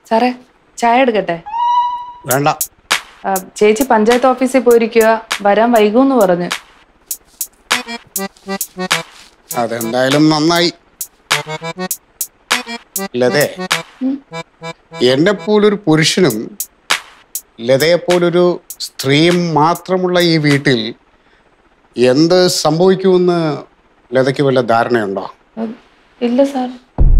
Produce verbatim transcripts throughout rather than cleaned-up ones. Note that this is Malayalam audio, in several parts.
സാറേ ചായ എടുക്കട്ടെ? വേണ്ട. ചേച്ചി പഞ്ചായത്ത് ഓഫീസിൽ പോയിരിക്കുക, വരാൻ വൈകുമെന്ന് പറഞ്ഞു. അതെന്തായാലും നന്നായി. ലതേ, എന്നെ പോലൊരു പുരുഷനും ലതയെ പോലൊരു സ്ത്രീയും മാത്രമുള്ള ഈ വീട്ടിൽ എന്ത് സംഭവിക്കുമെന്ന് ലതയ്ക്ക് വല്ല ധാരണയുണ്ടോ? ഇല്ല സാർ.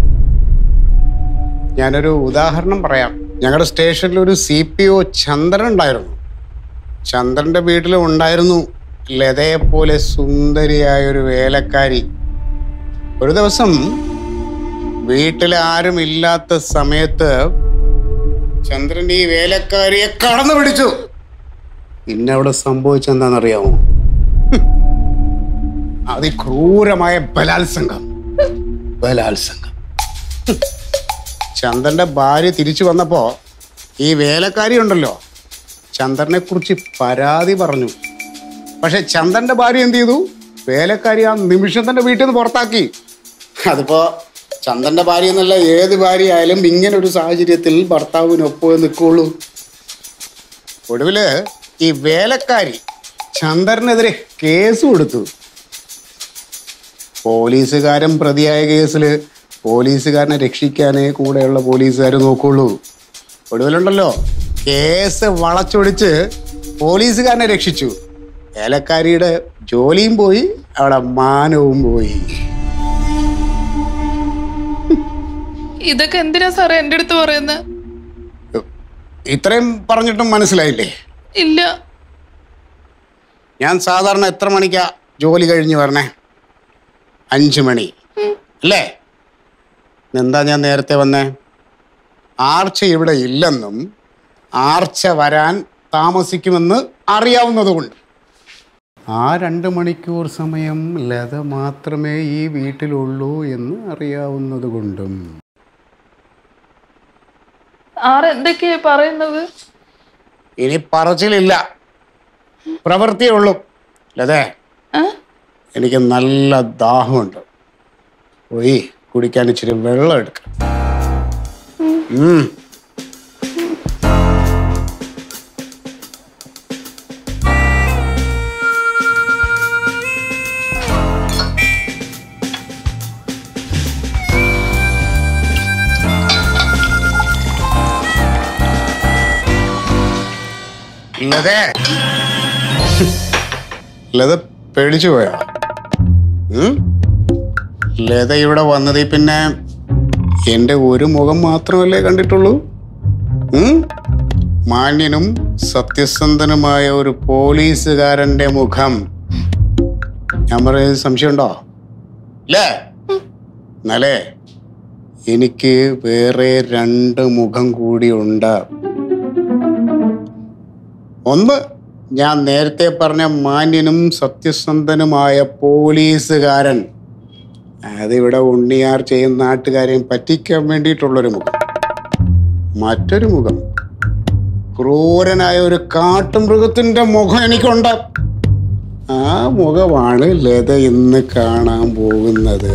ഞാനൊരു ഉദാഹരണം പറയാം. ഞങ്ങളുടെ സ്റ്റേഷനിൽ ഒരു സി പി ഒ ചന്ദ്രൻ ഉണ്ടായിരുന്നു. ചന്ദ്രന്റെ വീട്ടിലും ഉണ്ടായിരുന്നു ലതയെ പോലെ സുന്ദരിയായ ഒരു വേലക്കാരി. ഒരു ദിവസം വീട്ടിൽ ആരും ഇല്ലാത്ത സമയത്ത് ചന്ദ്രൻ ഈ വേലക്കാരിയെ കടന്നു പിടിച്ചു. പിന്നെ അവിടെ സംഭവിച്ചെന്താണെന്നറിയാമോ? അതിക്രൂരമായ ബലാത്സംഗം. ബലാത്സംഗം. ചന്ദ്രന്റെ ഭാര്യ തിരിച്ചു വന്നപ്പോ ഈ വേലക്കാരി ഉണ്ടല്ലോ ചന്ദ്രനെ കുറിച്ച് പരാതി പറഞ്ഞു. പക്ഷെ ചന്ദ്രന്റെ ഭാര്യ എന്ത് ചെയ്തു? വേലക്കാരി ആ നിമിഷം തന്നെ വീട്ടിൽ നിന്ന് പുറത്താക്കി. അതിപ്പോ ചന്ദ്രന്റെ ഭാര്യ എന്നല്ല, ഏത് ഭാര്യ ആയാലും ഇങ്ങനെ ഒരു സാഹചര്യത്തിൽ ഭർത്താവിനൊപ്പം നിൽക്കുള്ളൂ. ഒടുവില് ഈ വേലക്കാരി ചന്ദ്രനെതിരെ കേസ് കൊടുത്തു. പോലീസുകാരൻ പ്രതിയായ കേസില് പോലീസുകാരനെ രക്ഷിക്കാനേ കൂടെയുള്ള പോലീസുകാർ നോക്കുള്ളൂ. ഒടുവിലുണ്ടല്ലോ കേസ് വളച്ചൊടിച്ച് പോലീസുകാരനെ രക്ഷിച്ചു. വേലക്കാരിയുടെ ജോലിയും പോയി, അവിടെ മാനവും പോയി. ഇതൊക്കെ എന്തിനാ സാറേ എന്റെ അടുത്ത് പറയുന്നത്? ഇത്രയും പറഞ്ഞിട്ടും മനസ്സിലായില്ലേ? ഇല്ല. ഞാൻ സാധാരണ എത്ര മണിക്കാ ജോലി കഴിഞ്ഞ് വരണേ? അഞ്ചു മണി അല്ലേ? എന്താ ഞാൻ നേരത്തെ വന്നേ? ആർച്ച ഇവിടെ ഇല്ലെന്നും ആർച്ച വരാൻ താമസിക്കുമെന്ന് അറിയാവുന്നതുകൊണ്ട്. ആ രണ്ട് മണിക്കൂർ സമയം ലത മാത്രമേ ഈ വീട്ടിലുള്ളൂ എന്ന് അറിയാവുന്നത് കൊണ്ടും. ആരെന്തൊക്കെയാ പറയുന്നത്? ഇനി പറച്ചിലില്ല, പ്രവൃത്തിയേ ഉള്ളൂ. ലതേ, എനിക്ക് നല്ല ദാഹമുണ്ട്. പോയി കുടിക്കാൻ ഇച്ചിരി വെള്ളം എടുക്ക. ലതേ, ലത പേടിച്ചു പോയാ? ലത ഇവിടെ വന്നത് പിന്നെ എൻ്റെ ഒരു മുഖം മാത്രമല്ലേ കണ്ടിട്ടുള്ളൂ? മാന്യനും സത്യസന്ധനുമായ ഒരു പോലീസുകാരന്റെ മുഖം. ഞാൻ പറയുന്നത് സംശയമുണ്ടോ? അല്ലേ? എന്നാലേ എനിക്ക് വേറെ രണ്ട് മുഖം കൂടിയുണ്ട്. ഒന്ന്, ഞാൻ നേരത്തെ പറഞ്ഞ മാന്യനും സത്യസന്ധനുമായ പോലീസുകാരൻ. അതിവിടെ ഉണ്ണിയാർ ചെയ്യുന്ന നാട്ടുകാരെയും പറ്റിക്കാൻ വേണ്ടിയിട്ടുള്ളൊരു മുഖം. മറ്റൊരു മുഖം, ക്രൂരനായ ഒരു കാട്ടുമൃഗത്തിന്റെ മുഖം എനിക്കുണ്ട്. ആ മുഖമാണ് ലത ഇന്ന് കാണാൻ പോകുന്നത്.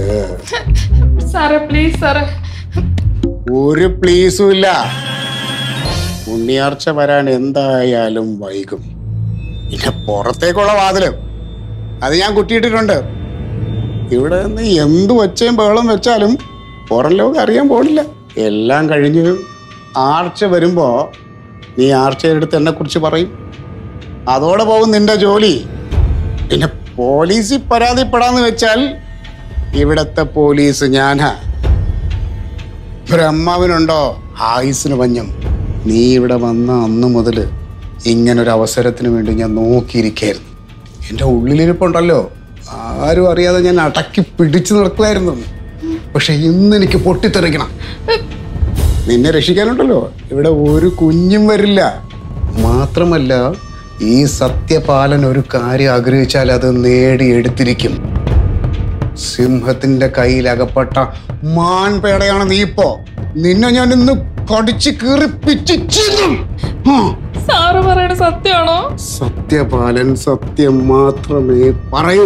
ഒരു പ്ലീസും ഇല്ല. ഉണ്ണിയാർച്ച വരാൻ എന്തായാലും വൈകും. പിന്നെ പുറത്തേക്കുള്ള വാതില് അത് ഞാൻ കുറ്റിയിട്ടിട്ടുണ്ട്. ഇവിടെ നിന്ന് എന്ത് വച്ചയും ബഹളം വെച്ചാലും പുറം ലോകം അറിയാൻ പോണില്ല. എല്ലാം കഴിഞ്ഞ് ആർച്ച വരുമ്പോ നീ ആർച്ചയെടുത്ത് എന്നെ കുറിച്ച് പറയും. അതോടെ പോകും നിന്റെ ജോലി. പിന്നെ പോലീസിൽ പരാതിപ്പെടാന്ന് വെച്ചാൽ ഇവിടത്തെ പോലീസ് ഞാനാ. ബ്രഹ്മാവിനുണ്ടോ ആയുസിന് പഞ്ഞം? നീ ഇവിടെ വന്ന അന്ന് മുതൽ ഇങ്ങനൊരു അവസരത്തിന് വേണ്ടി ഞാൻ നോക്കിയിരിക്കായിരുന്നു. എൻ്റെ ഉള്ളിലിരിപ്പുണ്ടല്ലോ, ആരും അറിയാതെ ഞാൻ അടക്കി പിടിച്ചു നടക്കുമായിരുന്നു. പക്ഷെ ഇന്ന് എനിക്ക് പൊട്ടിത്തെറിക്കണം. നിന്നെ രക്ഷിക്കാനുണ്ടല്ലോ ഇവിടെ ഒരു കുഞ്ഞും വരില്ല. മാത്രമല്ല, ഈ സത്യപാലൻ ഒരു കാര്യം ആഗ്രഹിച്ചാൽ അത് നേടിയെടുത്തിരിക്കും. സിംഹത്തിന്റെ കയ്യിൽ അകപ്പെട്ട മാൻപേടയാണ് നീ ഇപ്പോ. നിന്നെ ഞാൻ ഇന്ന് കടിച്ചു കീറിപ്പിച്ച് സാറ് പറയണ സത്യമാണോ? സത്യപാലൻ സത്യം മാത്രമേ പറയൂ.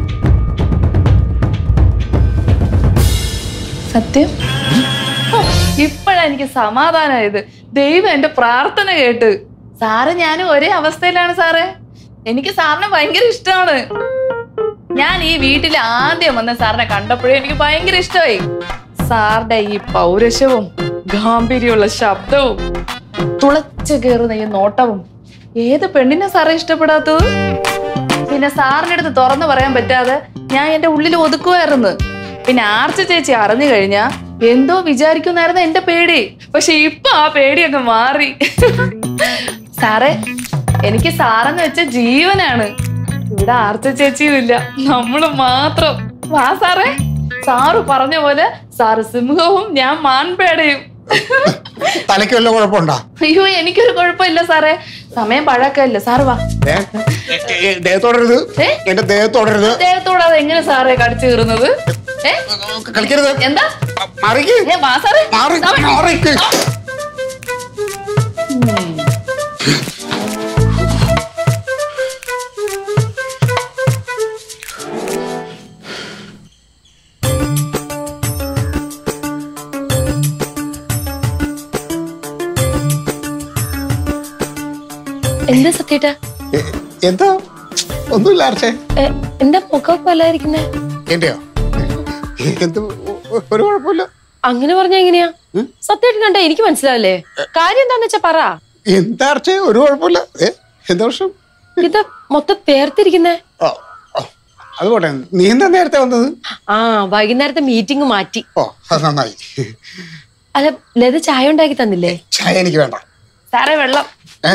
സത്യം? ഇപ്പഴാ എനിക്ക് സമാധാനമായത്. ദൈവം എന്റെ പ്രാർത്ഥന കേട്ട്. സാറ് ഞാനും ഒരേ അവസ്ഥയിലാണ് സാറേ. എനിക്ക് സാറിനെ ഭയങ്കര ഇഷ്ടമാണ്. ഞാൻ ഈ വീട്ടിൽ ആദ്യം വന്ന സാറിനെ കണ്ടപ്പോഴേ എനിക്ക് ഭയങ്കര ഇഷ്ടമായി. സാറിന്റെ ഈ പൗരുഷവും ഗാംഭീര്യമുള്ള ശബ്ദവും തുളച്ചു കയറുന്ന ഈ നോട്ടവും ഏത് പെണ്ണിനെ സാറെ ഇഷ്ടപ്പെടാത്തത്? പിന്നെ സാറിന്റെ അടുത്ത് തുറന്നു പറയാൻ പറ്റാതെ ഞാൻ എന്റെ ഉള്ളിൽ ഒതുക്കുമായിരുന്നു. പിന്നെ ആർച്ച ചേച്ചി അറിഞ്ഞു കഴിഞ്ഞാ എന്തോ വിചാരിക്കുന്നായിരുന്നു എന്റെ പേടി. പക്ഷെ ഇപ്പൊ ആ പേടിയൊക്കെ മാറി. സാറേ, എനിക്ക് സാറെന്ന് വെച്ച ജീവനാണ്. ഇവിടെ ആർച്ച ചേച്ചിയും ഇല്ല, നമ്മള് മാത്രം. വാ സാറേ, സാറ് പറഞ്ഞ പോലെ സാറ് സിംഹവും ഞാൻ മാൻപേടയും. തലയ്ക്ക് വല്ല കുഴപ്പമുണ്ടോ? അയ്യോ, എനിക്കൊരു കുഴപ്പമില്ല സാറേ. സമയം പഴക്കല്ല. സാറ് വാ. ദേഹത്തോടരുത്, എന്റെ ദേഹത്തോടരുത്. ദേഹത്തോടാതെ എങ്ങനെ സാറേ കടിച്ചു കീറുന്നത്? കളിക്കരുത്. എന്താ? വാ സാറേ. എന്താ സത്യേട്ടാ? എന്താ? ഒന്നുമില്ല ആർച്ചേ. എന്താ മുഖം പോലായിരിക്കുന്നേ? എന്റെയോ? എന്ത്? ഒരു കുഴപ്പമില്ല. അങ്ങനെ പറഞ്ഞ എങ്ങനെയാ? സത്യേട്ടൻ കണ്ട എനിക്ക് മനസ്സിലാവില്ലേ? കാര്യം എന്താന്ന് വെച്ചാ പറ. എന്താ ആർച്ചേ? ഒരു കുഴപ്പമില്ല. എന്താ പ്രശ്നം? ഇത് മൊത്തം പേർത്തിരിക്കുന്നേ. അത് പോട്ടെ, നീ എന്താ നേരത്തെ വന്നത്? ആ, വൈകുന്നേരത്തെ മീറ്റിംഗ് മാറ്റി. ഓ, അത് നന്നായി. അല്ല, ലത ചായ ഉണ്ടാക്കി തന്നില്ലേ? ചായ എനിക്ക് വേണ്ട സാറേ. വെള്ളം.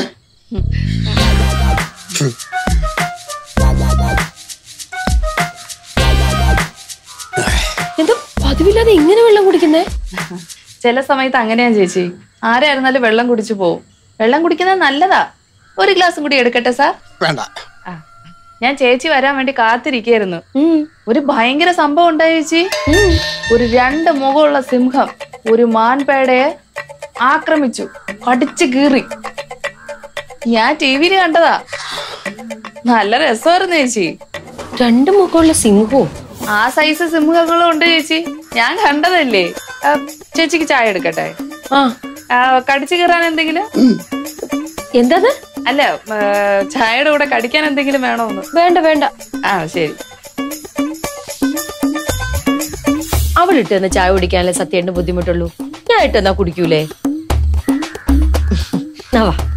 എന്താ പതിവില്ലാതെ ഇങ്ങനെ വെള്ളം കുടിക്കുന്നേ? ചില സമയത്ത് അങ്ങനെയാ ചേച്ചി. ആരായിരുന്നാലും വെള്ളം കുടിച്ചു പോവും. വെള്ളം കുടിക്കുന്നത് നല്ലതാ. ഒരു ഗ്ലാസും കൂടി എടുക്കട്ടെ സാർ? വേണ്ട. ഞാൻ ചേച്ചി വരാൻ വേണ്ടി കാത്തിരിക്കായിരുന്നു. ഒരു ഭയങ്കര സംഭവം ഉണ്ടായി ചേച്ചി. ഒരു രണ്ട് മുഖമുള്ള സിംഹം ഒരു മാൻപേടയെ ആക്രമിച്ചു, കടിച്ചു കീറി. ഞാൻ ടി വിയിൽ കണ്ടതാ. നല്ല രസമായിരുന്നു ചേച്ചി. രണ്ട് മുഖമുള്ള സിംഹവും? ആ സൈസ് സിംഹങ്ങളും ഉണ്ട് ചേച്ചി. ഞാൻ കണ്ടതല്ലേ. ചേച്ചിക്ക് ചായ എടുക്കട്ടെ? ആ, കടിച്ചു കീറാൻ എന്തെങ്കിലും? എന്താ? അല്ല, ചായയുടെ കൂടെ കടിക്കാൻ എന്തെങ്കിലും വേണോന്ന്? വേണ്ട വേണ്ട. ആ ശരി. അവളിട്ട് തന്നെ ചായ കുടിക്കാനല്ലേ സത്യേട്ടന് ബുദ്ധിമുട്ടുള്ളൂ. ഞാൻ ഇട്ടെന്നാ കുടിക്കൂലേ? വാ.